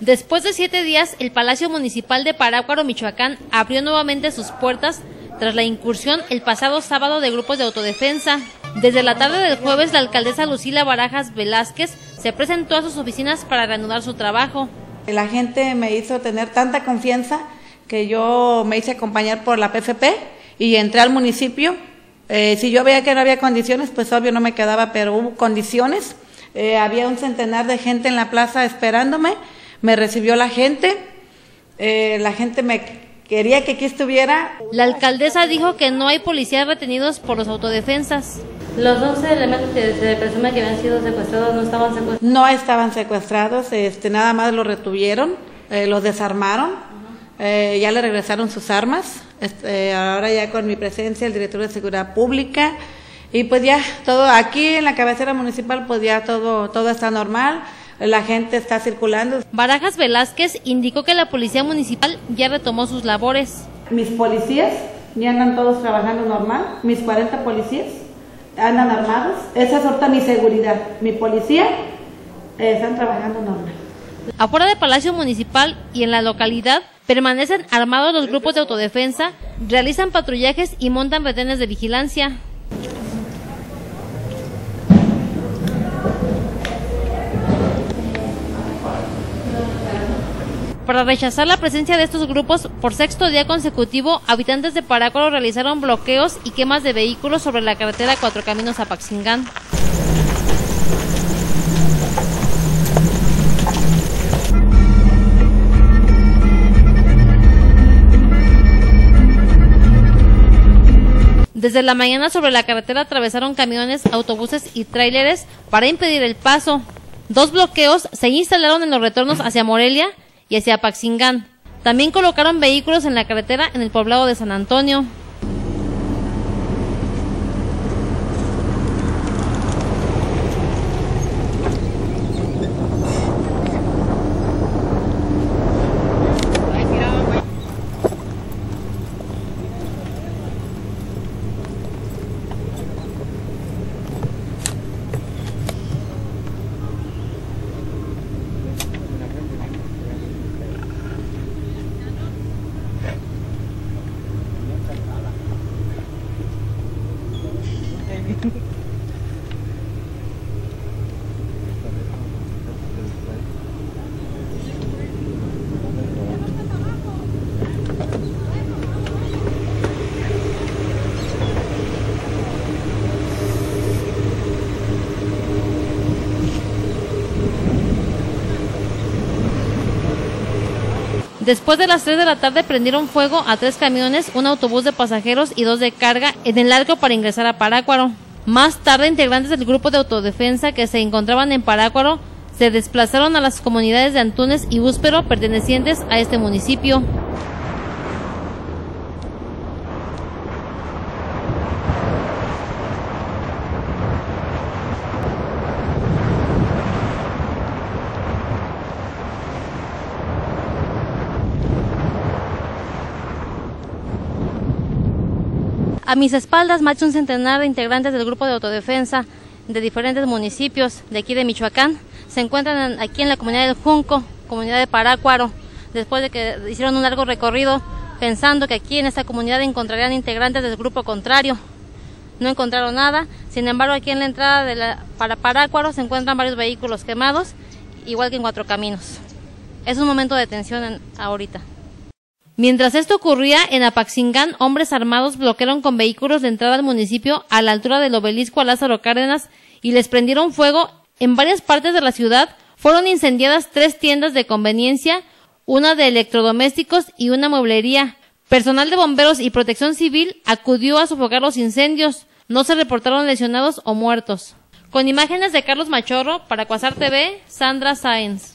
Después de 7 días, el Palacio Municipal de Parácuaro, Michoacán, abrió nuevamente sus puertas tras la incursión el pasado sábado de grupos de autodefensa. Desde la tarde del jueves, la alcaldesa Lucila Barajas Velázquez se presentó a sus oficinas para reanudar su trabajo. La gente me hizo tener tanta confianza que yo me hice acompañar por la PFP y entré al municipio. Si yo veía que no había condiciones, pues obvio no me quedaba, pero hubo condiciones. Había un centenar de gente en la plaza esperándome, me recibió la gente me quería que aquí estuviera. La alcaldesa dijo que no hay policías retenidos por los autodefensas. Los 12 elementos que se presume que habían sido secuestrados no estaban secuestrados. No estaban secuestrados, nada más los retuvieron, los desarmaron, ya le regresaron sus armas. Ahora ya con mi presencia el director de Seguridad Pública y pues ya todo aquí en la cabecera municipal pues ya todo está normal. La gente está circulando. Barajas Velázquez indicó que la policía municipal ya retomó sus labores. Mis policías ya andan todos trabajando normal, mis 40 policías andan armados, esa es ahorita mi seguridad, mi policía están trabajando normal. Afuera del Palacio Municipal y en la localidad permanecen armados los grupos de autodefensa, realizan patrullajes y montan retenes de vigilancia. Para rechazar la presencia de estos grupos, por 6º día consecutivo, habitantes de Parácuaro realizaron bloqueos y quemas de vehículos sobre la carretera Cuatro Caminos a Paxingán. Desde la mañana sobre la carretera atravesaron camiones, autobuses y tráileres para impedir el paso. 2 bloqueos se instalaron en los retornos hacia Morelia y hacia Paxingán. También colocaron vehículos en la carretera en el poblado de San Antonio. Después de las 3 de la tarde prendieron fuego a 3 camiones, un autobús de pasajeros y 2 de carga en el arco para ingresar a Parácuaro. Más tarde, integrantes del grupo de autodefensa que se encontraban en Parácuaro se desplazaron a las comunidades de Antunes y Búspero pertenecientes a este municipio. A mis espaldas marcha un centenar de integrantes del grupo de autodefensa de diferentes municipios de aquí de Michoacán. Se encuentran aquí en la comunidad del Junco, comunidad de Parácuaro, después de que hicieron un largo recorrido pensando que aquí en esta comunidad encontrarían integrantes del grupo contrario. No encontraron nada, sin embargo aquí en la entrada para Parácuaro se encuentran varios vehículos quemados, igual que en Cuatro Caminos. Es un momento de tensión ahorita. Mientras esto ocurría, en Apaxingán, hombres armados bloquearon con vehículos la entrada al municipio a la altura del obelisco a Lázaro Cárdenas y les prendieron fuego. En varias partes de la ciudad fueron incendiadas 3 tiendas de conveniencia, una de electrodomésticos y una mueblería. Personal de bomberos y protección civil acudió a sofocar los incendios. No se reportaron lesionados o muertos. Con imágenes de Carlos Machorro, para Cuasar TV, Sandra Sáenz.